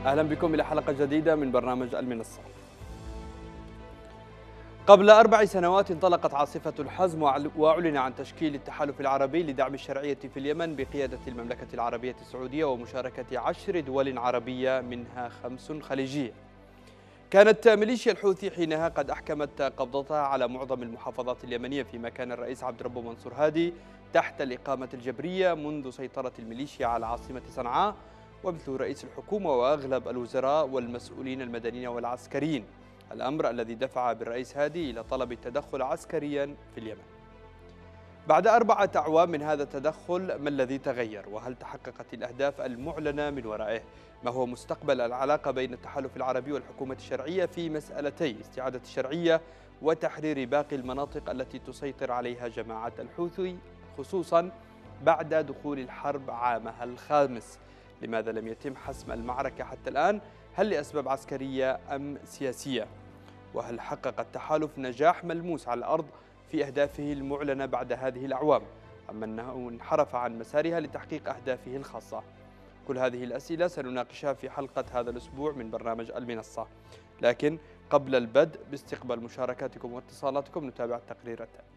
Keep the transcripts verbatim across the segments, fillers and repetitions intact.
أهلا بكم إلى حلقة جديدة من برنامج المنصة. قبل أربع سنوات انطلقت عاصفة الحزم وأعلن عن تشكيل التحالف العربي لدعم الشرعية في اليمن بقيادة المملكة العربية السعودية ومشاركة عشر دول عربية منها خمس خليجية. كانت ميليشيا الحوثي حينها قد أحكمت قبضتها على معظم المحافظات اليمنية، فيما كان الرئيس عبد ربه منصور هادي تحت الإقامة الجبرية منذ سيطرة الميليشيا على عاصمة صنعاء، ومثل رئيس الحكومة وأغلب الوزراء والمسؤولين المدنيين والعسكريين، الأمر الذي دفع بالرئيس هادي إلى طلب التدخل عسكريا في اليمن. بعد أربعة أعوام من هذا التدخل، ما الذي تغير؟ وهل تحققت الأهداف المعلنة من ورائه؟ ما هو مستقبل العلاقة بين التحالف العربي والحكومة الشرعية في مسألتي استعادة الشرعية وتحرير باقي المناطق التي تسيطر عليها جماعة الحوثي، خصوصا بعد دخول الحرب عامها الخامس؟ لماذا لم يتم حسم المعركة حتى الآن؟ هل لأسباب عسكرية أم سياسية؟ وهل حقق التحالف نجاح ملموس على الأرض في أهدافه المعلنة بعد هذه الأعوام، أم أنه انحرف عن مسارها لتحقيق أهدافه الخاصة؟ كل هذه الأسئلة سنناقشها في حلقة هذا الأسبوع من برنامج المنصة، لكن قبل البدء باستقبال مشاركاتكم واتصالاتكم نتابع التقرير التالي.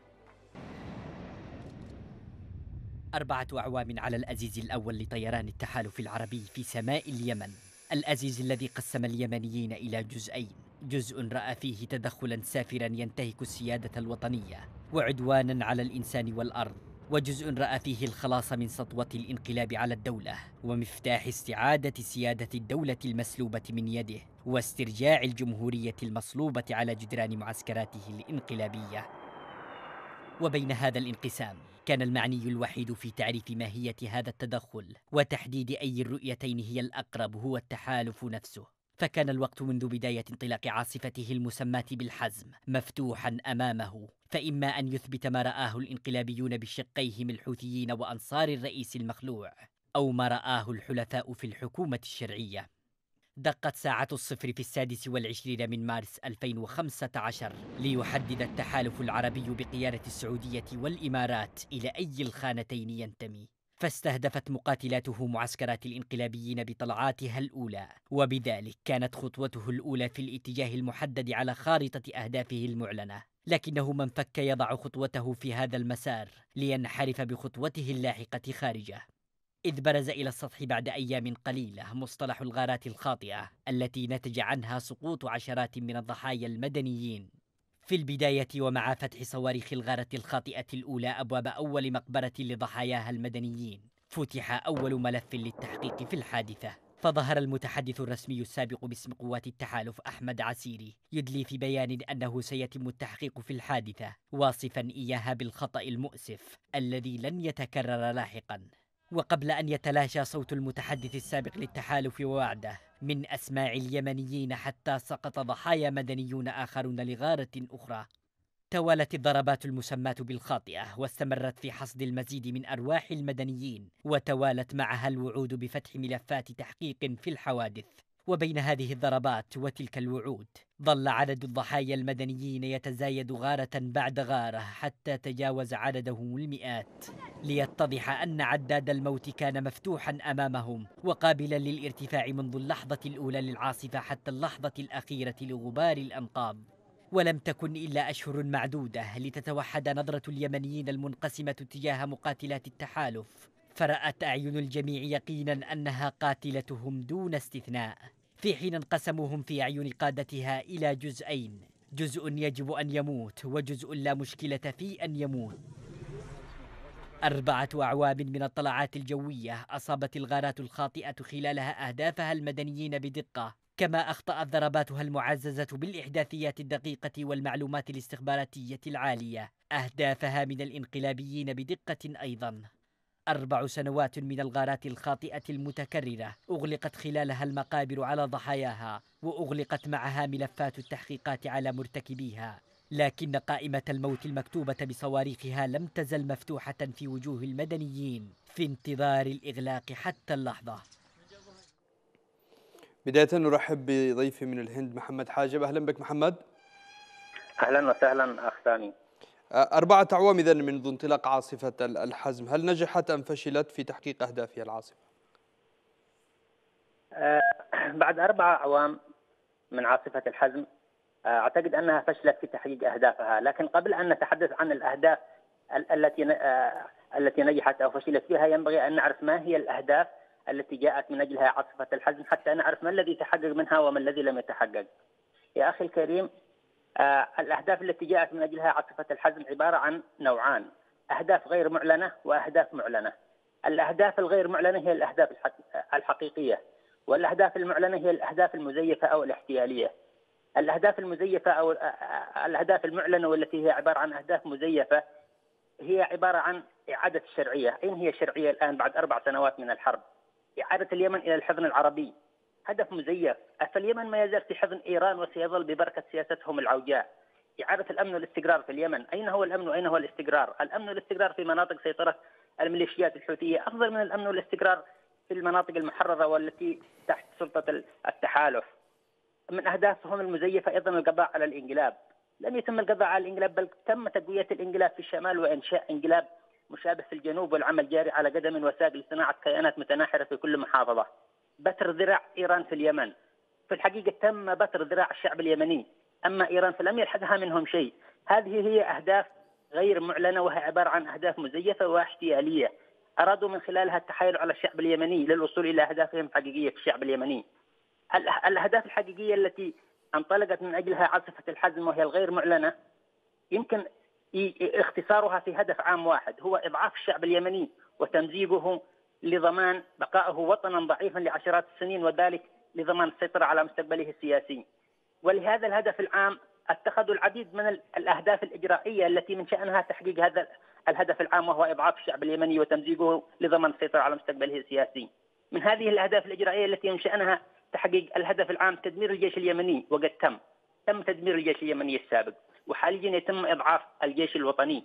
أربعة أعوام على الأزيز الأول لطيران التحالف العربي في سماء اليمن، الأزيز الذي قسم اليمنيين إلى جزئين، جزء رأى فيه تدخلا سافرا ينتهك السيادة الوطنية وعدوانا على الإنسان والأرض، وجزء رأى فيه الخلاص من سطوة الانقلاب على الدولة ومفتاح استعادة سيادة الدولة المسلوبة من يده واسترجاع الجمهورية المصلوبة على جدران معسكراته الانقلابية. وبين هذا الانقسام كان المعني الوحيد في تعريف ماهية هذا التدخل وتحديد أي الرؤيتين هي الأقرب هو التحالف نفسه، فكان الوقت منذ بداية انطلاق عاصفته المسماة بالحزم مفتوحا أمامه، فإما أن يثبت ما رآه الانقلابيون بشقيهم الحوثيين وأنصار الرئيس المخلوع، أو ما رآه الحلفاء في الحكومة الشرعية. دقت ساعة الصفر في السادس والعشرين من مارس ألفين وخمسة عشر ليحدد التحالف العربي بقيادة السعودية والإمارات إلى أي الخانتين ينتمي، فاستهدفت مقاتلاته معسكرات الانقلابيين بطلعاتها الأولى، وبذلك كانت خطوته الأولى في الاتجاه المحدد على خارطة أهدافه المعلنة. لكنه من فك يضع خطوته في هذا المسار لينحرف بخطوته اللاحقة خارجه، إذ برز إلى السطح بعد أيام قليلة مصطلح الغارات الخاطئة التي نتج عنها سقوط عشرات من الضحايا المدنيين. في البداية ومع فتح صواريخ الغارة الخاطئة الأولى أبواب أول مقبرة لضحاياها المدنيين، فتح أول ملف للتحقيق في الحادثة، فظهر المتحدث الرسمي السابق باسم قوات التحالف أحمد عسيري يدلي في بيان أنه سيتم التحقيق في الحادثة، واصفا إياها بالخطأ المؤسف الذي لن يتكرر لاحقا. وقبل أن يتلاشى صوت المتحدث السابق للتحالف ووعده من أسماع اليمنيين حتى سقط ضحايا مدنيون آخرون لغارة أخرى، توالت الضربات المسماة بالخاطئة واستمرت في حصد المزيد من أرواح المدنيين، وتوالت معها الوعود بفتح ملفات تحقيق في الحوادث. وبين هذه الضربات وتلك الوعود ظل عدد الضحايا المدنيين يتزايد غارة بعد غارة حتى تجاوز عددهم المئات، ليتضح أن عداد الموت كان مفتوحا أمامهم وقابلا للارتفاع منذ اللحظة الأولى للعاصفة حتى اللحظة الأخيرة لغبار الأنقاض. ولم تكن إلا أشهر معدودة لتتوحد نظرة اليمنيين المنقسمة تجاه مقاتلات التحالف، فرأت أعين الجميع يقينا أنها قاتلتهم دون استثناء، في حين انقسموهم في أعين قادتها إلى جزئين، جزء يجب أن يموت وجزء لا مشكلة في أن يموت. أربعة أعوام من الطلعات الجوية أصابت الغارات الخاطئة خلالها أهدافها المدنيين بدقة، كما أخطأت ضرباتها المعززة بالإحداثيات الدقيقة والمعلومات الاستخباراتية العالية أهدافها من الانقلابيين بدقة أيضا. أربع سنوات من الغارات الخاطئة المتكررة أغلقت خلالها المقابر على ضحاياها، وأغلقت معها ملفات التحقيقات على مرتكبيها، لكن قائمة الموت المكتوبة بصواريخها لم تزل مفتوحة في وجوه المدنيين في انتظار الإغلاق حتى اللحظة. بداية نرحب بضيفي من الهند محمد حاجب. أهلا بك محمد. أهلا وسهلا أخ ثاني. أربعة أعوام إذن منذ انطلاق عاصفة الحزم، هل نجحت أم فشلت في تحقيق أهدافها العاصفة؟ آه، بعد أربعة أعوام من عاصفة الحزم، آه، أعتقد أنها فشلت في تحقيق أهدافها. لكن قبل أن نتحدث عن الأهداف ال- التي آه، التي نجحت أو فشلت فيها، ينبغي أن نعرف ما هي الأهداف التي جاءت من أجلها عاصفة الحزم، حتى نعرف ما الذي تحقق منها وما الذي لم يتحقق. يا أخي الكريم، آه، الأهداف التي جاءت من أجلها عاصفة الحزم عبارة عن نوعان: أهداف غير معلنة وأهداف معلنة. الأهداف الغير معلنة هي الأهداف الحق- الحقيقية، والأهداف المعلنة هي الأهداف المزيفة أو الاحتيالية. الأهداف المزيفة أو الأهداف المعلنة والتي هي عبارة عن أهداف مزيفة هي عبارة عن إعادة الشرعية. أين هي الشرعية الآن بعد أربع سنوات من الحرب؟ إعادة اليمن إلى الحضن العربي، هدف مزيف. فاليمن ما يزال في حضن إيران وسيظل ببركة سياستهم العوجاء. إعادة الأمن والاستقرار في اليمن، أين هو الأمن وأين هو الاستقرار؟ الأمن والاستقرار في مناطق سيطرة الميليشيات الحوثية أفضل من الأمن والاستقرار في المناطق المحررة والتي تحت سلطة التحالف. من أهدافهم المزيفة أيضا القضاء على الانقلاب. لم يتم القضاء على الانقلاب، بل تم تقوية الانقلاب في الشمال وإنشاء انقلاب مشابه في الجنوب، والعمل جاري على قدم وساق لصناعة كيانات متناحرة في كل محافظة. بتر ذراع إيران في اليمن، في الحقيقة تم بتر ذراع الشعب اليمني، أما إيران فلم يلحقها منهم شيء. هذه هي أهداف غير معلنة، وهي عبارة عن أهداف مزيفة واحتيالية أرادوا من خلالها التحايل على الشعب اليمني للوصول إلى أهدافهم الحقيقية في الشعب اليمني. الأهداف الحقيقية التي انطلقت من أجلها عاصفة الحزم وهي الغير معلنة يمكن اختصارها في هدف عام واحد، هو إضعاف الشعب اليمني وتمزيقه لضمان بقائه وطنا ضعيفا لعشرات السنين، وذلك لضمان السيطرة على مستقبله السياسي. ولهذا الهدف العام اتخذوا العديد من الأهداف الإجرائية التي من شأنها تحقيق هذا الهدف العام، وهو إضعاف الشعب اليمني وتمزيقه لضمان السيطرة على مستقبله السياسي. من هذه الأهداف الإجرائية التي من شأنها تحقيق الهدف العام تدمير الجيش اليمني، وقد تم تم تدمير الجيش اليمني السابق، وحاليا يتم إضعاف الجيش الوطني.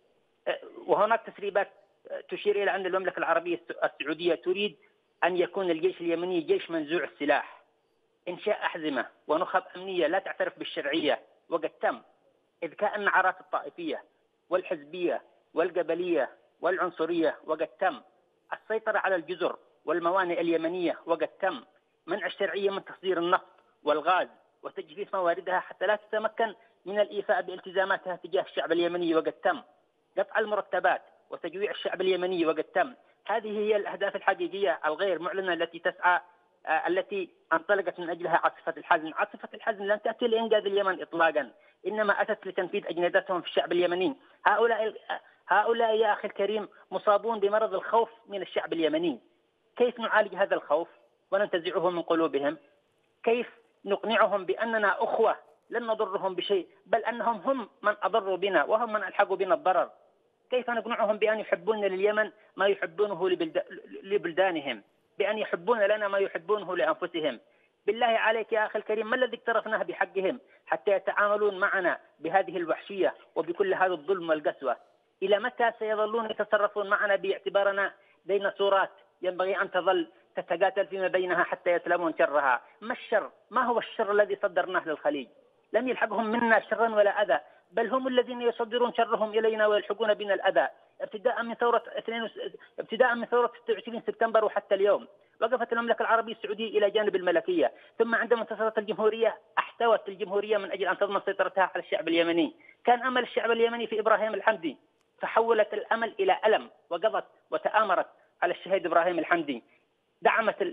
وهناك تسريبات تشير إلى أن المملكة العربية السعودية تريد أن يكون الجيش اليمني جيش منزوع السلاح، إنشاء أحزمة ونخب أمنية لا تعترف بالشرعية، وقد تم إذكاء النعرات الطائفية والحزبية والقبلية والعنصرية، وقد تم السيطرة على الجزر والموانئ اليمنية، وقد تم منع الشرعية من تصدير النفط والغاز وتجفيف مواردها حتى لا تتمكن من الإيفاء بالتزاماتها تجاه الشعب اليمني، وقد تم قطع المرتبات وتجويع الشعب اليمني، وقد تم. هذه هي الأهداف الحقيقية الغير معلنة التي تسعى آه التي انطلقت من أجلها عاصفة الحزم. عاصفة الحزم لم تأتي لإنقاذ اليمن إطلاقا، إنما أتت لتنفيذ أجندتهم في الشعب اليمني. هؤلاء هؤلاء يا أخي الكريم مصابون بمرض الخوف من الشعب اليمني. كيف نعالج هذا الخوف وننتزعه من قلوبهم؟ كيف نقنعهم بأننا أخوة لن نضرهم بشيء، بل أنهم هم من أضروا بنا وهم من ألحقوا بنا الضرر؟ كيف نقنعهم بأن يحبون لليمن ما يحبونه لبلدانهم، بأن يحبون لنا ما يحبونه لأنفسهم؟ بالله عليك يا أخي الكريم، ما الذي اقترفناه بحقهم حتى يتعاملون معنا بهذه الوحشية وبكل هذا الظلم والقسوة؟ إلى متى سيظلون يتصرفون معنا باعتبارنا ديناصورات ينبغي أن تظل تتقاتل فيما بينها حتى يسلمون شرها؟ ما الشر؟ ما هو الشر الذي صدرناه للخليج؟ لم يلحقهم منا شرا ولا أذى، بل هم الذين يصدرون شرهم إلينا ويلحقون بنا الأذى. ابتداء من ثورة ابتداء من ثورة ستة وعشرين سبتمبر وحتى اليوم وقفت المملكة العربية السعودية إلى جانب الملكية، ثم عندما انتصرت الجمهورية احتوت الجمهورية من أجل أن تضمن سيطرتها على الشعب اليمني. كان أمل الشعب اليمني في إبراهيم الحمدي، فحولت الأمل إلى ألم وقضت وتآمرت على الشهيد إبراهيم الحمدي. دعمت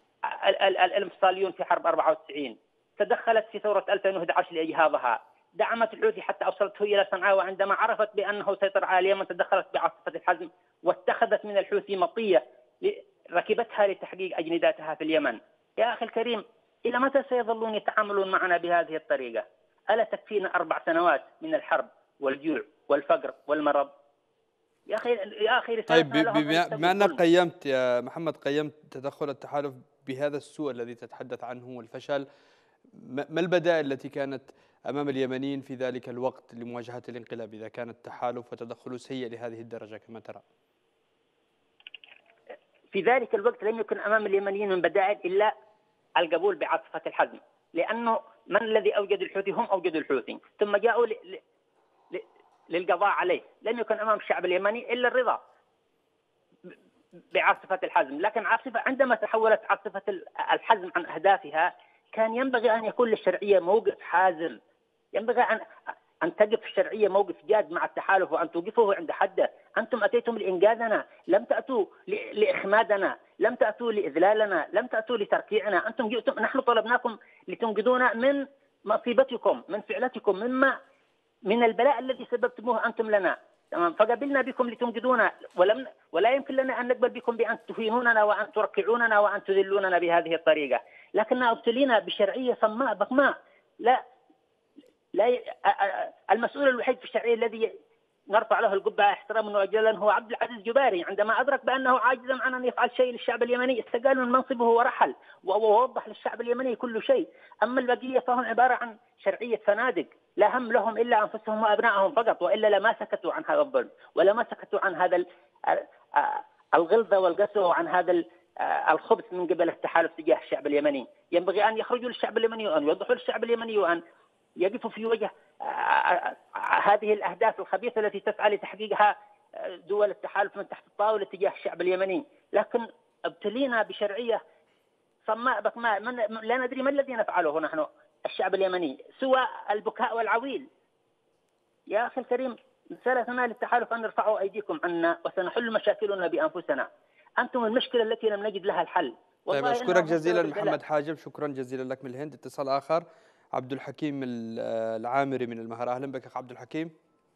الانفصاليون في حرب أربعة وتسعين، تدخلت في ثورة ألفين وأحد عشر لإجهاضها، دعمت الحوثي حتى أوصلته إلى صنعاء، وعندما عرفت بأنه سيطر على اليمن تدخلت بعاصفة الحزم واتخذت من الحوثي مطية ركبتها لتحقيق أجنداتها في اليمن. يا أخي الكريم، إلى متى سيظلون يتعاملون معنا بهذه الطريقة؟ ألا تكفينا أربع سنوات من الحرب والجوع والفقر والمرض؟ يا أخي يا أخي طيب، بما أنك قيمت يا محمد قيمت تدخل التحالف بهذا السوء الذي تتحدث عنه والفشل، ما البدائل التي كانت أمام اليمنيين في ذلك الوقت لمواجهة الانقلاب إذا كان التحالف وتدخله سيء لهذه الدرجة كما ترى؟ في ذلك الوقت لم يكن أمام اليمنيين من بدائل إلا القبول بعاصفة الحزم، لأنه من الذي أوجد الحوثي؟ هم أوجدوا الحوثي، ثم جاءوا ل... ل... للقضاء عليه. لم يكن أمام الشعب اليمني إلا الرضا بعاصفة الحزم، لكن عاصفة عندما تحولت عاصفة الحزم عن أهدافها كان ينبغي أن يكون للشرعية موقف حازم، ينبغي أن أن تقف الشرعية موقف جاد مع التحالف وأن توقفه عند حده. أنتم أتيتم لإنجازنا، لم تأتوا لإخمادنا، لم تأتوا لإذلالنا، لم تأتوا لتركيعنا، أنتم جئتم، نحن طلبناكم لتنقذونا من مصيبتكم، من فعلتكم، مما من البلاء الذي سببتموه أنتم لنا. تمام، فقبلنا بكم لتنقذونا، ولم ولا يمكن لنا أن نقبل بكم بأن تهينوننا وأن تركعوننا وأن تذلوننا بهذه الطريقة. لكننا ابتلينا بشرعية صماء بقماء. لا لا المسؤول الوحيد في الشرعية الذي نرفع له القبعة احتراما وإجلالا هو عبد العزيز جباري، عندما أدرك بأنه عاجز عن أن يفعل شيء للشعب اليمني استقال من منصبه ورحل ووضح للشعب اليمني كل شيء. أما البقية فهم عبارة عن شرعية فنادق لا هم لهم إلا أنفسهم وأبنائهم فقط، وإلا لما سكتوا عن هذا الظلم، ولما سكتوا عن هذا الغلظة والقسوة وعن هذا الخبث من قبل التحالف تجاه الشعب اليمني. ينبغي أن يخرجوا للشعب اليمني وأن يوضحوا للشعب اليمني وأن يقفوا في وجه هذه الأهداف الخبيثة التي تسعى لتحقيقها دول التحالف من تحت الطاولة تجاه الشعب اليمني. لكن ابتلينا بشرعية صماء بكماء، من لا ندري ما الذي نفعله نحن الشعب اليمني سوى البكاء والعويل. يا أخي الكريم، رسالتنا للتحالف أن ارفعوا أيديكم عنا وسنحل مشاكلنا بأنفسنا. أنتم المشكلة التي لم نجد لها الحل. طيب أشكرك جزيلا محمد حاجب، شكرا جزيلا لك من الهند. اتصال آخر، عبد الحكيم العامري من المهرة. أهلا بك أخ عبد الحكيم.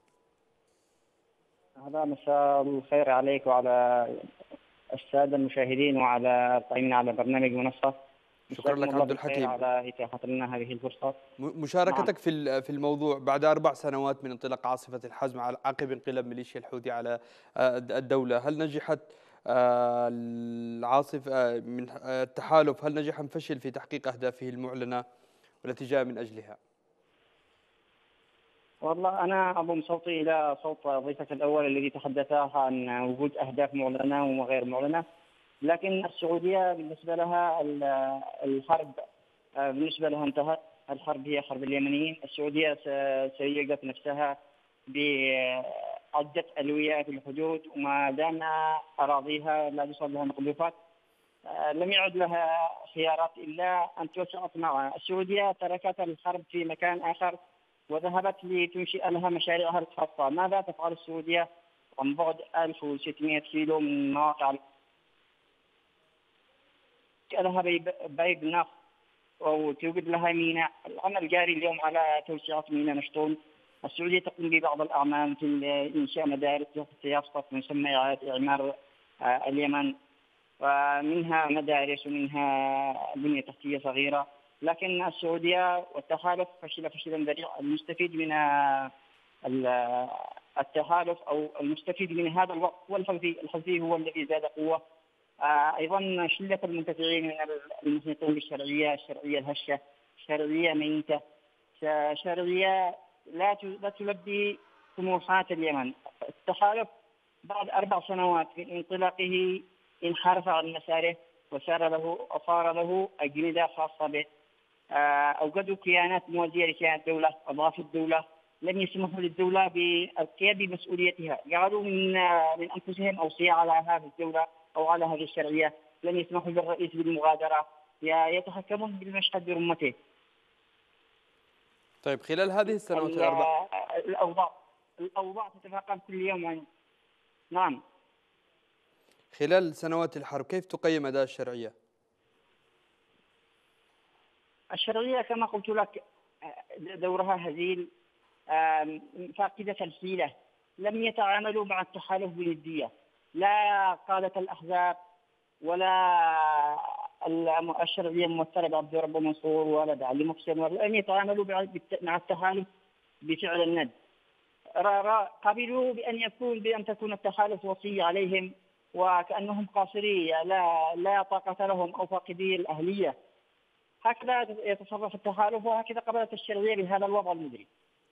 هذا مساء الخير عليك وعلى السادة المشاهدين وعلى القائمين على برنامج منصة. شكرا لك عبد الحكيم على إتاحة لنا هذه الفرصة. مشاركتك في في الموضوع بعد أربع سنوات من انطلاق عاصفة الحزم عقب انقلاب ميليشيا الحوثي على الدولة، هل نجحت العاصفة من التحالف، هل نجح أم فشل في تحقيق أهدافه المعلنة والتي جاء من أجلها؟ والله أنا أضم صوتي إلى صوت ضيفك الأول الذي تحدث عن وجود أهداف معلنة وغير معلنة، لكن السعودية بالنسبة لها الحرب بالنسبة لها انتهت. الحرب هي حرب اليمنيين. السعودية سيجت نفسها بعدة ألوية في الحدود، وما دام أراضيها لا يوصل لها مقذوفات لم يعد لها خيارات إلا أن توسع أطماعها. السعودية تركت الحرب في مكان آخر وذهبت لتنشئ لها مشاريعها الخاصة. ماذا تفعل السعودية عن بعد ألف وستمائة كيلو من مواقع لها بيب نفط أو توجد لها ميناء؟ العمل جاري اليوم على توسعة ميناء مشطون. السعودية تقوم ببعض الأعمال مثل إنشاء مدارس تحت سياسة مسمى إعادة إعمار اليمن، ومنها مدارس ومنها بنية تحتية صغيرة. لكن السعودية والتحالف فشل فشلا ذريعا. المستفيد من التحالف أو المستفيد من هذا الوقت هو الحوثي. الحوثي هو الذي زاد قوة. أيضا شلة المنتفعين من المحيطين بالشرعية، الشرعية الهشة، شرعية ميتة، شرعية لا لا تلبي طموحات اليمن. التحالف بعد أربع سنوات من انطلاقه انحرف عن مساره وصار له صار له أجندة خاصة به. أوجدوا كيانات موازية لكيان الدولة، أضافوا الدولة، لم يسمحوا للدولة بالقيام بمسؤوليتها، جعلوا من من أنفسهم أوصياء على هذه الدولة أو على هذه الشرعية، لم يسمحوا للرئيس بالمغادرة، يتحكمون بالمشهد برمته. طيب خلال هذه السنوات الأربع الأوضاع الأوضاع تتفاقم كل يوم يعني. نعم. خلال سنوات الحرب كيف تقيم أداء الشرعية؟ الشرعية كما قلت لك دورها هزيل، فاقدة الحيلة. لم يتعاملوا مع التحالف بندية، لا قادة الأحزاب ولا الشرعية الممثلة بعبد رب منصور ولا بعلي محسن، ولم يتعاملوا مع التحالف بفعل الند. قبلوا بأن يكون بأن تكون التحالف وصية عليهم وكأنهم قاصري لا لا طاقة لهم أو فاقدي الأهلية. هكذا يتصرف التحالف وهكذا قبلت الشرعية بهذا الوضع المدري.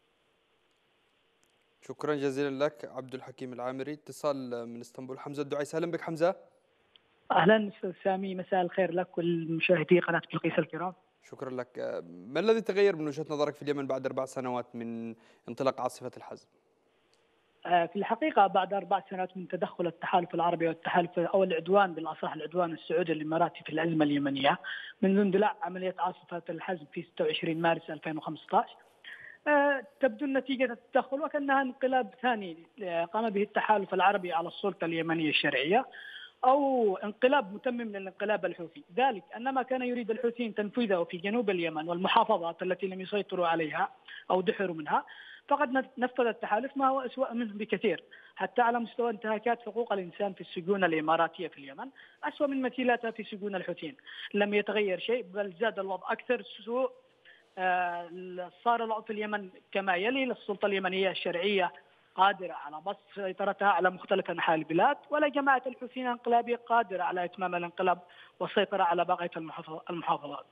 شكرا جزيلا لك عبد الحكيم العامري. اتصال من اسطنبول، حمزة الدعيس. اهلا بك حمزة. اهلا استاذ سامي، مساء الخير لك والمشاهدي قناة بلقيس الكرام. شكرا لك. ما الذي تغير من وجهة نظرك في اليمن بعد اربع سنوات من انطلاق عاصفة الحزم؟ في الحقيقة بعد أربع سنوات من تدخل التحالف العربي والتحالف أو العدوان بالأصح العدوان السعودي الإماراتي في الأزمة اليمنية منذ اندلاع عملية عاصفة الحزم في ستة وعشرين مارس ألفين وخمسة عشر، تبدو نتيجة التدخل وكأنها انقلاب ثاني قام به التحالف العربي على السلطة اليمنية الشرعية، أو انقلاب متمم للانقلاب الحوثي، ذلك أن ما كان يريد الحوثيين تنفيذه في جنوب اليمن والمحافظات التي لم يسيطروا عليها أو دحروا منها، فقد نفذ التحالف ما هو أسوأ منه بكثير، حتى على مستوى انتهاكات حقوق الإنسان في السجون الإماراتية في اليمن أسوأ من مثيلاتها في سجون الحوثيين. لم يتغير شيء، بل زاد الوضع أكثر سوء. صار الوضع في اليمن كما يلي: للسلطة اليمنية الشرعية قادرة على بسط سيطرتها على مختلف أنحاء البلاد، ولا جماعة الحوثيين الانقلابية قادرة على إتمام الانقلاب والسيطرة على بقية المحافظات.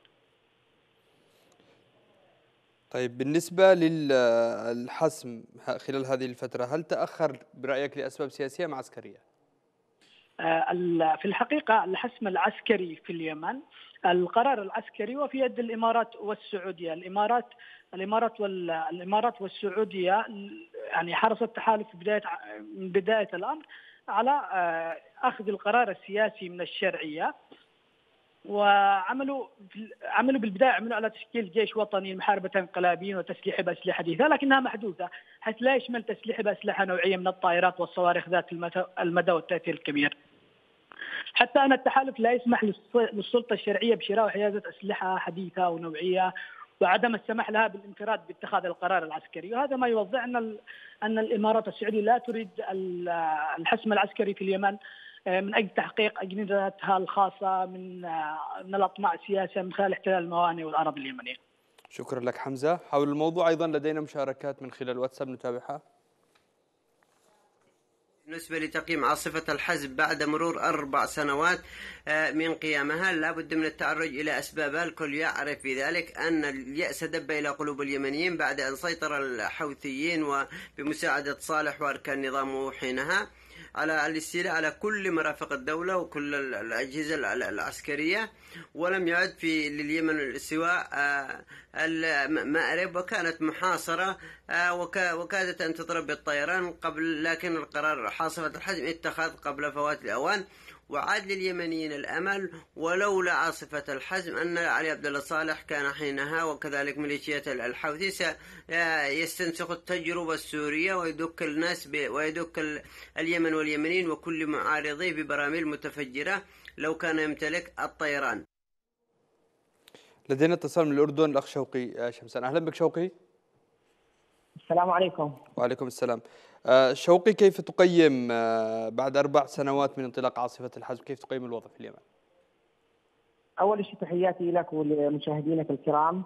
طيب، بالنسبة للحسم خلال هذه الفترة، هل تأخر برأيك لأسباب سياسية أم عسكرية؟ في الحقيقة الحسم العسكري في اليمن، القرار العسكري وفي يد الإمارات والسعودية. الإمارات الإمارات والإمارات والسعودية يعني حرص التحالف بداية من بداية الأمر على أخذ القرار السياسي من الشرعية، وعملوا عملوا بالبداية عملوا على تشكيل جيش وطني لمحاربة الانقلابيين وتسليحه بأسلحة حديثة، لكنها محدودة حيث لا يشمل تسليحه بأسلحة نوعية من الطائرات والصواريخ ذات المدى والتأثير الكبير، حتى أن التحالف لا يسمح للسلطة الشرعية بشراء وحيازة أسلحة حديثة ونوعية، وعدم السماح لها بالانفراد باتخاذ القرار العسكري. وهذا ما يوضح أن أن الإمارات السعودية لا تريد الحسم العسكري في اليمن من أجل تحقيق أجندتها الخاصة من من الأطماع السياسية من خلال احتلال الموانئ والأراضي اليمنية. شكرا لك حمزة. حول الموضوع أيضا لدينا مشاركات من خلال واتساب نتابعها. بالنسبة لتقييم عاصفة الحزم بعد مرور أربع سنوات من قيامها، لابد من التعرج إلى أسبابها. الكل يعرف بذلك أن اليأس دب إلى قلوب اليمنيين بعد أن سيطر الحوثيين وبمساعدة صالح وأركان نظامه حينها على الاستيلاء على كل مرافق الدولة وكل الأجهزة العسكرية، ولم يعد في لليمن سوى المأرب، وكانت محاصرة وكادت أن تضرب بالطيران قبل، لكن القرار حاصفة الحزم اتخذ قبل فوات الأوان، وعاد لليمنيين الأمل ولولا عاصفة الحزم أن علي عبد الله صالح كان حينها وكذلك ميليشيات الحوثي سيستنسخ التجربة السورية ويدك الناس ويدك اليمن واليمنيين وكل معارضيه ببراميل متفجرة لو كان يمتلك الطيران. لدينا اتصال من الأردن، الأخ شوقي شمسان. أهلا بك شوقي. السلام عليكم. وعليكم السلام. شوقي، كيف تقيم بعد أربع سنوات من انطلاق عاصفة الحزم، كيف تقيم الوضع في اليمن؟ أول شيء تحياتي لك ولمشاهدينك الكرام.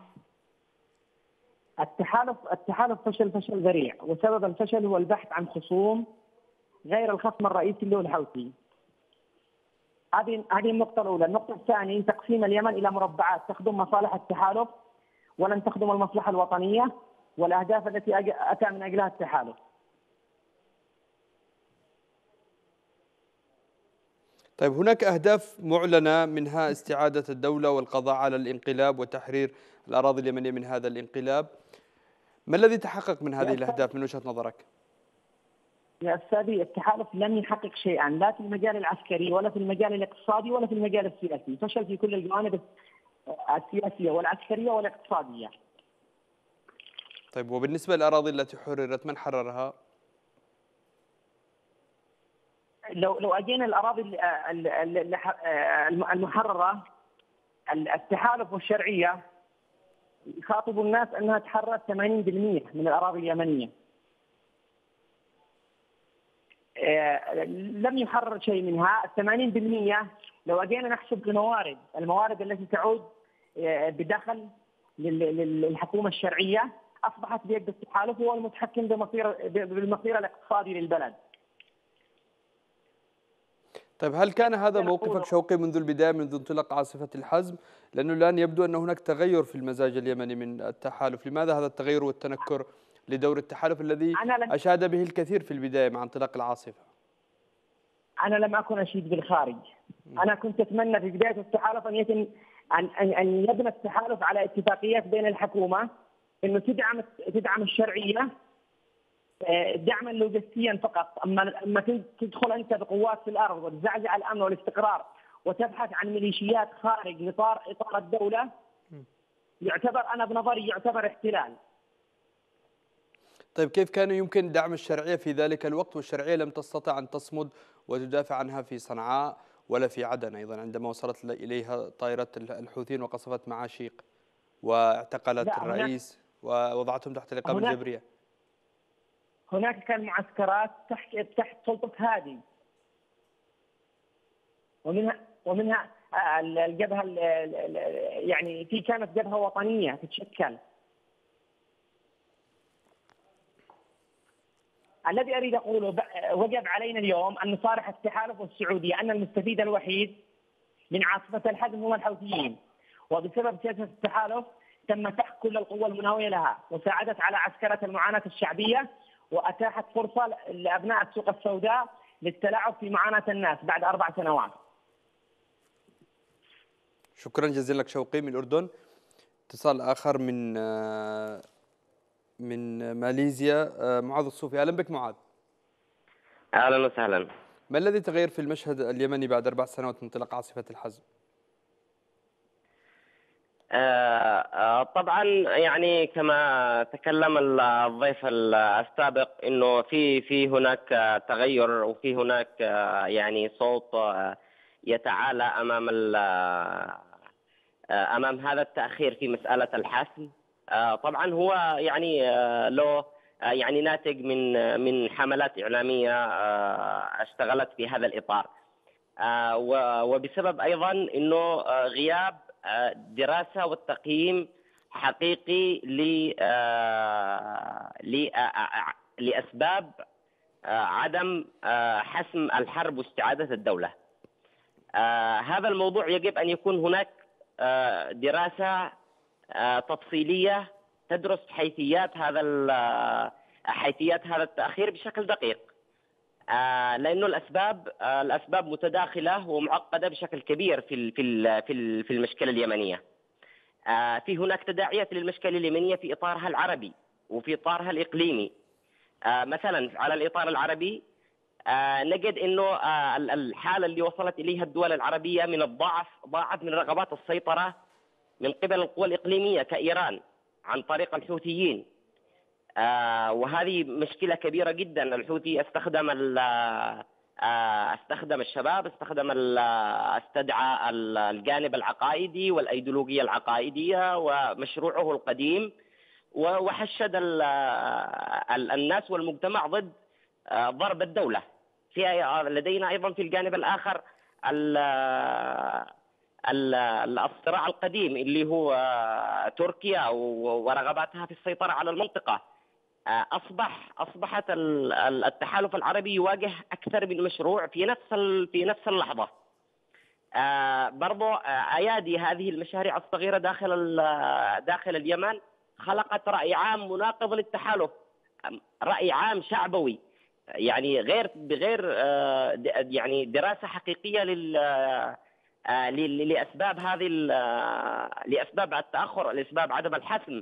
التحالف التحالف فشل فشل ذريع، وسبب الفشل هو البحث عن خصوم غير الخصم الرئيسي اللي هو الحوثي. هذه هذه النقطة الأولى. النقطة الثانية تقسيم اليمن إلى مربعات تخدم مصالح التحالف ولن تخدم المصلحة الوطنية والأهداف التي أتى من أجلها التحالف. طيب، هناك أهداف معلنة منها استعادة الدولة والقضاء على الانقلاب وتحرير الأراضي اليمنية من هذا الانقلاب. ما الذي تحقق من هذه الأهداف من وجهة نظرك؟ يا أستاذي، التحالف لم يحقق شيئا، لا في المجال العسكري ولا في المجال الاقتصادي ولا في المجال السياسي، فشل في كل الجوانب السياسية والعسكرية والاقتصادية. طيب، وبالنسبة للأراضي التي حررت، من حررها؟ لو لو اجينا الاراضي المحرره، التحالف والشرعيه يخاطبوا الناس انها تحررت ثمانين بالمئة من الاراضي اليمنيه. لم يحرر شيء منها. ثمانين بالمئة لو اجينا نحسب الموارد، الموارد التي تعود بدخل للحكومه الشرعيه اصبحت بيد التحالف، هو المتحكم بمصير بالمصير الاقتصادي للبلد. طيب، هل كان هذا موقفك شوقي منذ البداية، منذ انطلاق عاصفة الحزم؟ لأنه الآن يبدو أن هناك تغير في المزاج اليمني من التحالف. لماذا هذا التغير والتنكر لدور التحالف الذي أشاد به الكثير في البداية مع انطلاق العاصفة؟ أنا لم أكن أشيد بالخارج. أنا كنت أتمنى في بداية التحالف أن يتم أن أن يبنى التحالف على اتفاقيات بين الحكومة إنه تدعم تدعم الشرعية دعما لوجستيا فقط. اما اما تدخل انت بقوات في الارض وتزعزع الامن والاستقرار وتبحث عن ميليشيات خارج اطار اطار الدوله، يعتبر انا بنظري يعتبر احتلال. طيب كيف كان يمكن دعم الشرعية في ذلك الوقت والشرعية لم تستطع أن تصمد وتدافع عنها في صنعاء ولا في عدن أيضا عندما وصلت إليها طائرة الحوثيين وقصفت معاشيق واعتقلت الرئيس ووضعتهم تحت الإقامة الجبرية؟ هناك كان معسكرات تحت تحت سلطة هادي، ومنها ومنها الجبهة يعني في كانت جبهة وطنية تتشكل. الذي أريد أقوله وجب علينا اليوم أن نصارح التحالف والسعودية أن المستفيد الوحيد من عاصفة الحزم هم الحوثيين، وبسبب سياسة التحالف تم سحق كل القوى المناوية لها، وساعدت على عسكرة المعاناة الشعبية، وأتاحت فرصة لأبناء السوق السوداء للتلاعب في معاناة الناس بعد أربع سنوات. شكرا جزيلا لك شوقي من الأردن. اتصال آخر من من ماليزيا، معاذ الصوفي. أهلا بك معاذ. أهلا وسهلا. ما الذي تغير في المشهد اليمني بعد أربع سنوات من انطلاق عاصفة الحزم؟ آه طبعا يعني كما تكلم الضيف السابق انه في في هناك تغير وفي هناك يعني صوت يتعالى امام امام هذا التاخير في مساله الحسم. طبعا هو يعني له يعني ناتج من من حملات اعلاميه اشتغلت في هذا الاطار، وبسبب ايضا انه غياب دراسة والتقييم حقيقي لأسباب عدم حسم الحرب واستعادة الدولة. هذا الموضوع يجب أن يكون هناك دراسة تفصيلية تدرس حيثيات هذا حيثيات هذا التأخير بشكل دقيق، لأنه الأسباب الأسباب متداخلة ومعقدة بشكل كبير في في في المشكلة اليمنية. في هناك تداعيات للمشكلة اليمنية في إطارها العربي وفي إطارها الإقليمي. مثلا على الإطار العربي نجد إنه الحالة اللي وصلت إليها الدول العربية من الضعف ضاعت من رغبات السيطرة من قبل القوى الإقليمية كإيران عن طريق الحوثيين. آه وهذه مشكلة كبيرة جدا. الحوثي استخدم آه استخدم الشباب، استخدم استدعى الجانب العقائدي والأيديولوجية العقائدية ومشروعه القديم، وحشد الناس والمجتمع ضد آه ضرب الدولة. في لدينا أيضا في الجانب الآخر الصراع القديم اللي هو تركيا ورغباتها في السيطرة على المنطقة. أصبح أصبحت التحالف العربي يواجه أكثر من مشروع في نفس في نفس اللحظة. برضو أيادي هذه المشاريع الصغيرة داخل داخل اليمن خلقت رأي عام مناقض للتحالف، رأي عام شعبوي، يعني غير بغير يعني دراسة حقيقية لل لأسباب هذه لأسباب التأخر، لأسباب عدم الحسم.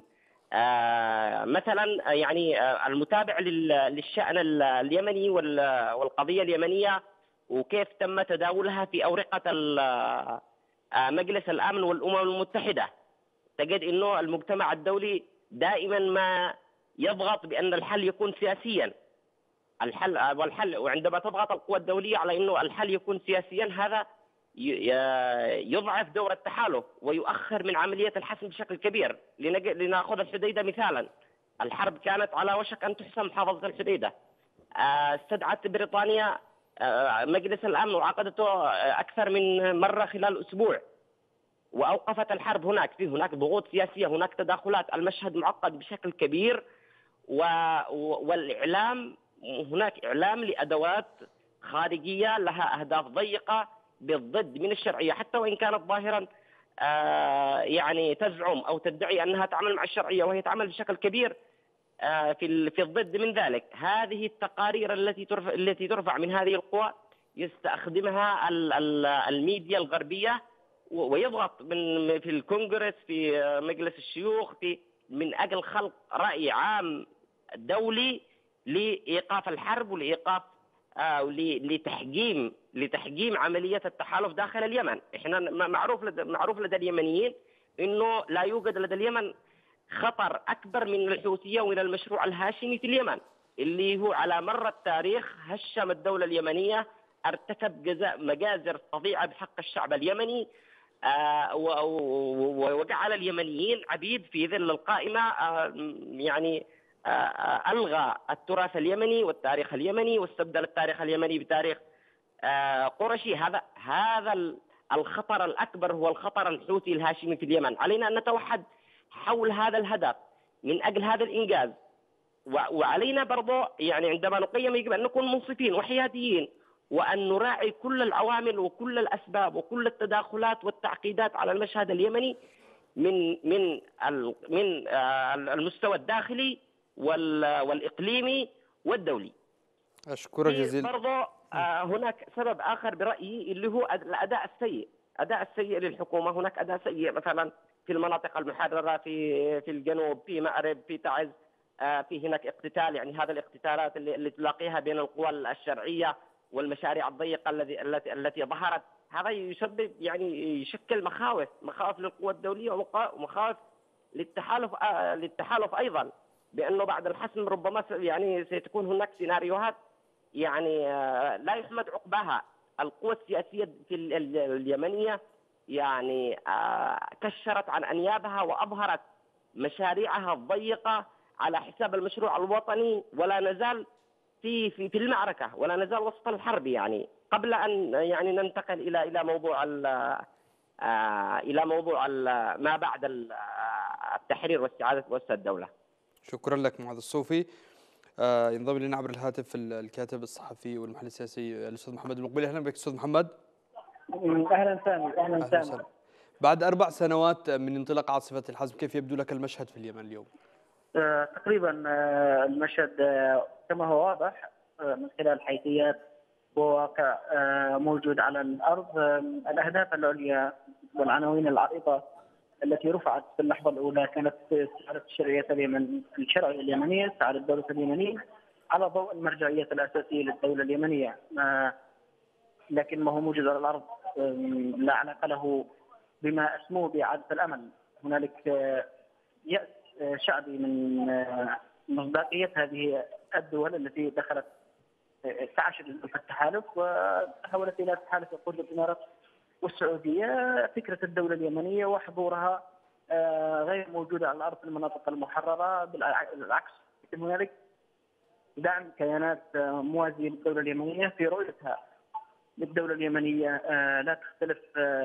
مثلا يعني المتابع للشأن اليمني والقضية اليمنية وكيف تم تداولها في أورقة مجلس الأمن والأمم المتحدة، تجد أنه المجتمع الدولي دائما ما يضغط بأن الحل يكون سياسيا. الحل والحل وعندما تضغط القوى الدولية على أنه الحل يكون سياسيا، هذا يضعف دور التحالف ويؤخر من عملية الحسم بشكل كبير. لنأخذ الحديدة مثالا، الحرب كانت على وشك أن تحسم محافظة الحديدة، استدعت بريطانيا مجلس الأمن وعقدته أكثر من مرة خلال أسبوع وأوقفت الحرب. هناك في هناك ضغوط سياسية، هناك تداخلات، المشهد معقد بشكل كبير. والإعلام هناك إعلام لأدوات خارجية لها أهداف ضيقة بالضد من الشرعية، حتى وإن كانت ظاهرا آه يعني تزعم أو تدعي أنها تعمل مع الشرعية وهي تعمل بشكل كبير آه في في الضد من ذلك. هذه التقارير التي ترفع التي ترفع من هذه القوى يستخدمها ال ال الميديا الغربية ويضغط من في الكونغرس، في مجلس الشيوخ، في من أجل خلق رأي عام دولي لإيقاف الحرب ولإيقاف آه لتحجيم لتحجيم عملية التحالف داخل اليمن. احنا معروف لدى معروف لدى اليمنيين انه لا يوجد لدى اليمن خطر اكبر من الحوثية ومن المشروع الهاشمي في اليمن، اللي هو على مر التاريخ هشم الدولة اليمنية، ارتكب مجازر فظيعة بحق الشعب اليمني، آه وجعل اليمنيين عبيد في ظل القائمة. آه يعني آه ألغى التراث اليمني والتاريخ اليمني واستبدل التاريخ اليمني بتاريخ آه قرشي. هذا هذا الخطر الأكبر هو الخطر الحوثي الهاشمي في اليمن. علينا أن نتوحد حول هذا الهدف من أجل هذا الإنجاز، وعلينا برضو يعني عندما نقيم يجب أن نكون منصفين وحياديين، وأن نراعي كل العوامل وكل الأسباب وكل التداخلات والتعقيدات على المشهد اليمني من من من المستوى الداخلي والإقليمي والدولي. أشكرك جزيلا. برضو هناك سبب آخر برأيي اللي هو الأداء السيء، أداء السيء للحكومة. هناك أداء سيء مثلا في المناطق المحررة في في الجنوب، في مأرب، في تعز، في هناك اقتتال. يعني هذا الاقتتالات اللي, اللي تلاقيها بين القوى الشرعية والمشاريع الضيقة التي التي التي ظهرت، هذا يسبب يعني يشكل مخاوف مخاوف للقوى الدولية ومخاوف للتحالف للتحالف أيضا، بأنه بعد الحسم ربما يعني ستكون هناك سيناريوهات يعني لا يحمد عقباها. القوى السياسية في اليمنية يعني كشرت عن أنيابها وأظهرت مشاريعها الضيقة على حساب المشروع الوطني، ولا نزال في في في المعركة، ولا نزال وسط الحرب. يعني قبل أن يعني ننتقل إلى إلى موضوع إلى موضوع ما بعد التحرير واستعادة مؤسسة الدولة. شكرا لك معاذ الصوفي. آه ينضم لنا عبر الهاتف الكاتب الصحفي والمحلل السياسي الأستاذ محمد المقبلي. أهلا بك أستاذ محمد. أهلا سامي. أهلا سامي. بعد أربع سنوات من انطلاق عاصفة الحزم، كيف يبدو لك المشهد في اليمن اليوم؟ آه تقريبا آه المشهد آه كما هو واضح آه من خلال حيثيات وواقع آه موجود على الأرض. آه الأهداف العليا والعناوين العريضة التي رفعت في اللحظة الأولى كانت استعادة الشرعية اليمن الشرعية اليمنية، استعادة الدولة اليمنية على ضوء المرجعية الأساسية للدولة اليمنية. آه لكن ما هو موجود على الأرض آه لا علاقة له بما اسموه بإعادة الأمل. هنالك آه يأس آه شعبي من آه مصداقية هذه الدول التي دخلت آه تعاشت في التحالف وتحولت إلى تحالف يقود الإمارات والسعودية. فكرة الدولة اليمنية وحضورها غير موجودة على الأرض في المناطق المحررة، بالعكس هنالك دعم كيانات موازية للدولة اليمنية في رؤيتها للدولة اليمنية لا تختلف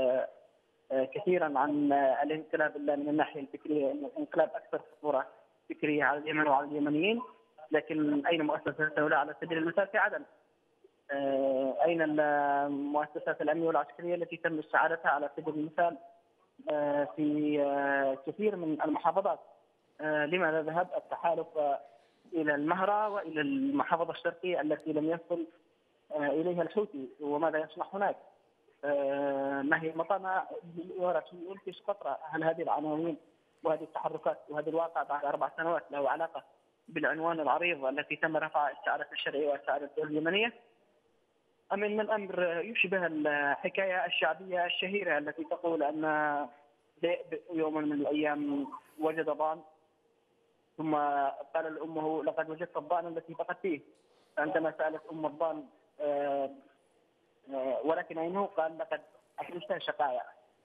كثيرا عن الانقلاب إلا من الناحية الفكرية، الانقلاب أكثر خطورة فكرية على اليمن وعلى اليمنيين. لكن أين مؤسسة الدولة على سبيل المثال في عدن؟ أين المؤسسات الأمنية والعسكرية التي تم استعادتها على سبيل المثال في كثير من المحافظات؟ لماذا ذهب التحالف إلى المهرة وإلى المحافظة الشرقية التي لم يصل إليها الحوثي؟ وماذا يصنع هناك؟ ما هي مطامع الإماراتيين في سقطرى؟ هل هذه العناوين وهذه التحركات وهذا الواقع بعد أربع سنوات له علاقة بالعنوان العريض التي تم رفع استعادة الشرعية واستعادة الدولة اليمنية؟ أم أن الأمر يشبه الحكاية الشعبية الشهيرة التي تقول أن ذئب يوم من الأيام وجد ضان ثم قال لأمه لقد وجدت الضان التي بقت فيه. عندما سألت أم الضان ولكن أينه؟ قال لقد أحرجت شقايا.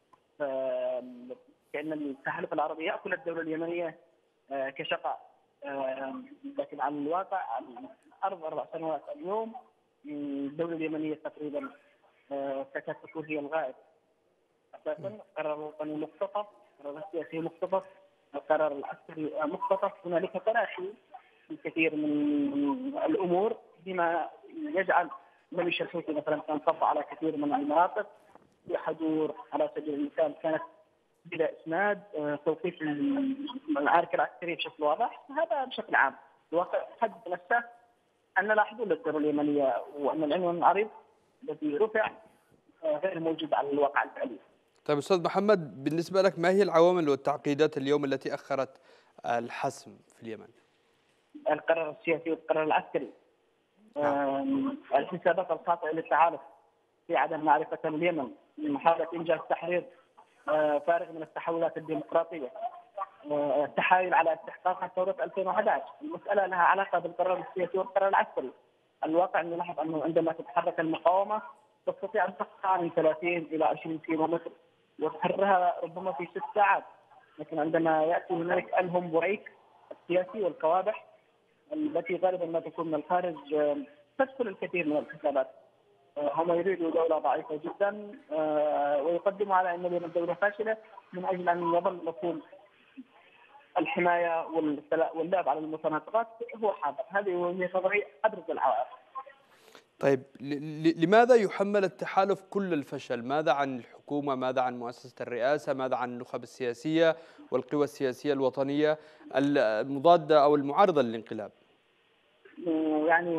كأن التحالف العربي يأكل الدولة اليمنية كشقاء. لكن على الواقع على الأرض أربع سنوات اليوم الدولة اليمنية تقريبا تكاد تكون هي الغائب أساسا. قرار الوطني مختطف، قرار السياسي مختطف، القرار العسكري مختطف. هنالك تلاشي في كثير من الأمور بما يجعل ميليشيا الحوثي مثلا تنصب على كثير من المناطق في حضور على سبيل المثال كانت بلا إسناد، توقيف المعارك العسكرية بشكل واضح. هذا بشكل عام الواقع حد نفسه أن لا حدود للدولة اليمنية، وأن العنوان العريض الذي رفع غير موجود على الواقع الفعلي. طيب أستاذ محمد، بالنسبة لك ما هي العوامل والتعقيدات اليوم التي أخرت الحسم في اليمن؟ القرار السياسي والقرار العسكري. الحسابات الخاطئة للتحالف في عدم معرفة اليمن، محاولة إنجاز تحرير فارغ من التحولات الديمقراطية، التحايل على استحقاق ثورة ألفين وأحد عشر. المسألة لها علاقة بالقرار السياسي والقرار العسكري. الواقع نلاحظ أنه عندما تتحرك المقاومة تستطيع أن تقطع من ثلاثين إلى عشرين كيلو متر وتحررها ربما في ست ساعات، لكن عندما يأتي هنالك ألهم بريك السياسي والقوادح التي غالبا ما تكون من الخارج تدخل الكثير من الحسابات. هم يريدوا دولة ضعيفة جدا ويقدموا على أن اليمن دولة فاشلة من أجل أن يظل مفهوم الحماية واللعب على المتناقضات هو حاضر. هذه وجهة نظري أبرز العوائق. طيب لماذا يحمل التحالف كل الفشل؟ ماذا عن الحكومة؟ ماذا عن مؤسسة الرئاسة؟ ماذا عن النخب السياسية والقوى السياسية الوطنية المضادة أو المعارضة للانقلاب؟ يعني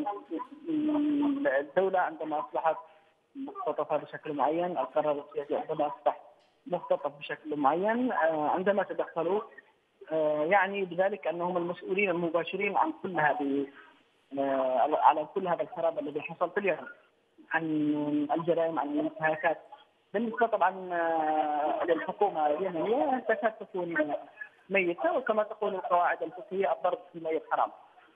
الدولة عندما أصبحت مختطفة بشكل معين، القرار السياسي عندما أصبح مختطف بشكل معين، عندما تدخلوا يعني بذلك أنهم المسؤولين المباشرين عن كل هذه على كل هذا الخراب الذي حصل في اليمن، عن الجرائم، عن الانتهاكات. بالنسبة طبعا للحكومة اليمنية تكاد تكون ميتة، وكما تقول القواعد الفقهية الضرب في الميت حرام.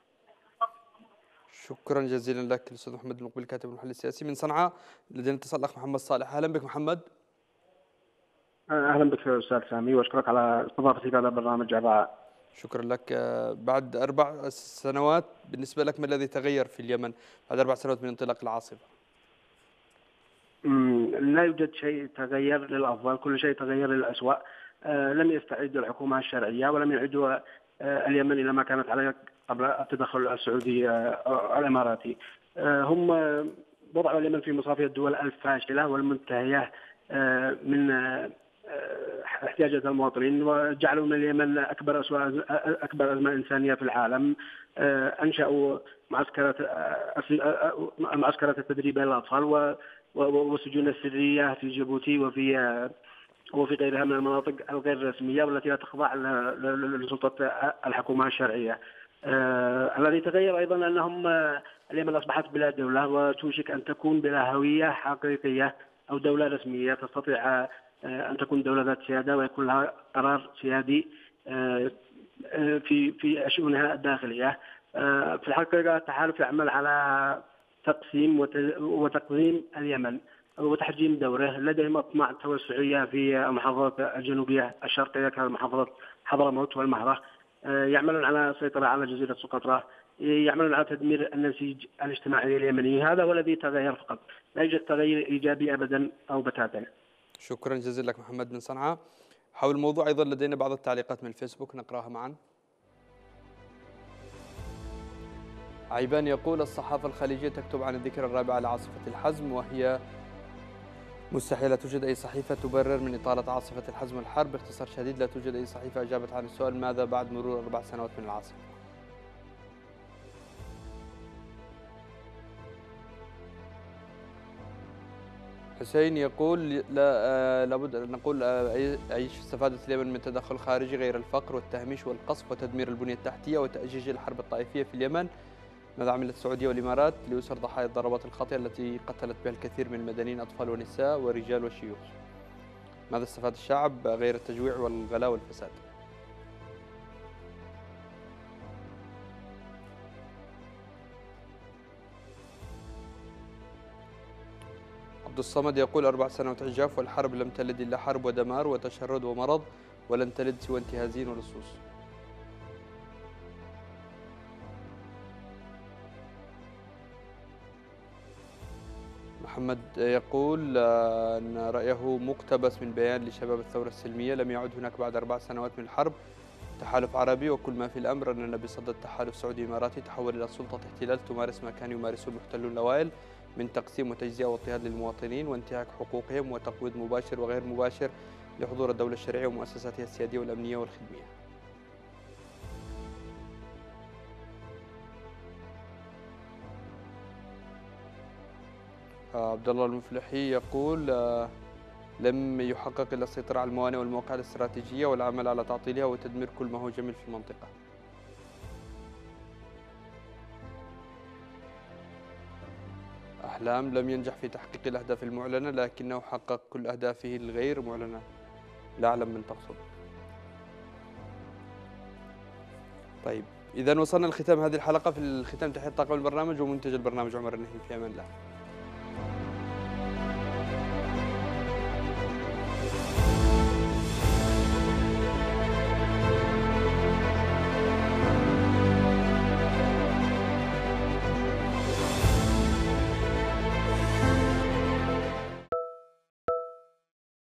شكرا جزيلا لك الاستاذ محمد المقبل كاتب المحلل السياسي من صنعاء. لدينا اتصال الاخ محمد صالح. اهلا بك محمد. اهلا بك استاذ سامي واشكرك على استضافتي هذا البرنامج الرائع. شكرا لك. بعد اربع سنوات بالنسبه لك ما الذي تغير في اليمن بعد اربع سنوات من انطلاق العاصفه؟ لا يوجد شيء تغير للافضل، كل شيء تغير للاسوء. لم يستعد الحكومه الشرعيه ولم يعيدوا اليمن الى ما كانت عليه قبل التدخل السعودي الاماراتي. هم وضعوا اليمن في مصافي الدول الفاشله والمنتهيه من احتياجات المواطنين، وجعلوا من اليمن اكبر اسوأ اكبر ازمه انسانيه في العالم. انشأوا معسكرات معسكرات التدريب للاطفال والسجون السريه في جيبوتي وفي وفي غيرها من المناطق الغير رسميه والتي لا تخضع لسلطه الحكومه الشرعيه. آه، الذي تغير ايضا انهم اليمن اصبحت بلا دوله وتوشك ان تكون بلا هويه حقيقيه او دوله رسميه تستطيع آه ان تكون دوله ذات سياده ويكون لها قرار سيادي آه في في شؤونها الداخليه. آه في الحقيقه التحالف يعمل على تقسيم وتقسيم اليمن وتحجيم دوره. لديهم اطماع توسعيه في المحافظات الجنوبيه الشرقيه كمحافظه حضرموت والمهره. يعملون على السيطرة على جزيرة سقطرى، يعملون على تدمير النسيج الاجتماعي اليمني. هذا هو الذي تغير فقط، لا يوجد تغيير إيجابي أبدا أو بتاتا. شكرا جزيلا لك محمد من صنعاء. حول الموضوع أيضا لدينا بعض التعليقات من الفيسبوك نقراها معا. عيبان يقول الصحافة الخليجية تكتب عن الذكرى الرابعة لعاصفة الحزم وهي مستحيل. لا توجد أي صحيفة تبرر من إطالة عاصفة الحزم والحرب. باختصار شديد لا توجد أي صحيفة أجابت عن السؤال ماذا بعد مرور أربع سنوات من العاصفة. حسين يقول لا آه لابد أن نقول آه أيش استفادت اليمن من تدخل خارجي غير الفقر والتهميش والقصف وتدمير البنية التحتية وتأجيج الحرب الطائفية في اليمن. ماذا عملت السعودية والإمارات ليسر ضحايا الضربات الخاطئة التي قتلت بها الكثير من المدنيين أطفال ونساء ورجال وشيوخ؟ ماذا استفاد الشعب غير التجويع والغلاء والفساد؟ عبد الصمد يقول أربع سنوات عجاف والحرب لم تلد إلا حرب ودمار وتشرد ومرض ولن تلد سوى انتهازين ولصوص. محمد يقول أن رأيه مقتبس من بيان لشباب الثورة السلمية لم يعد هناك بعد أربع سنوات من الحرب تحالف عربي وكل ما في الأمر أننا بصدد تحالف سعودي إماراتي تحول إلى سلطة احتلال تمارس ما كان يمارسه المحتلون الأوائل من تقسيم وتجزئة واضطهاد للمواطنين وانتهاك حقوقهم وتقويض مباشر وغير مباشر لحضور الدولة الشرعية ومؤسساتها السيادية والأمنية والخدمية. عبد الله المفلحي يقول لم يحقق إلا السيطرة على الموانئ والمواقع الاستراتيجية والعمل على تعطيلها وتدمير كل ما هو جميل في المنطقة. أحلام لم ينجح في تحقيق الأهداف المعلنة لكنه حقق كل أهدافه الغير معلنة. لا أعلم من تقصد. طيب إذا وصلنا لختام هذه الحلقة. في الختام تحية طاقم البرنامج ومنتج البرنامج عمر النهي، في أمان الله.